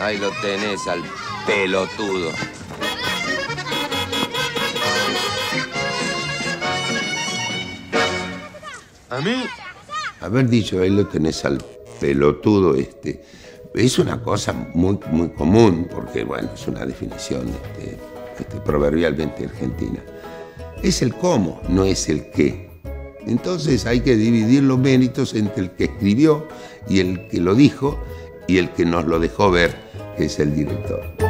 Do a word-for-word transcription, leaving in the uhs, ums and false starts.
Ahí lo tenés al pelotudo. A mí, haber dicho, ahí lo tenés al pelotudo este, es una cosa muy, muy común, porque, bueno, es una definición este, este, proverbialmente argentina. Es el cómo, no es el qué. Entonces hay que dividir los méritos entre el que escribió y el que lo dijo y el que nos lo dejó ver, que es el director.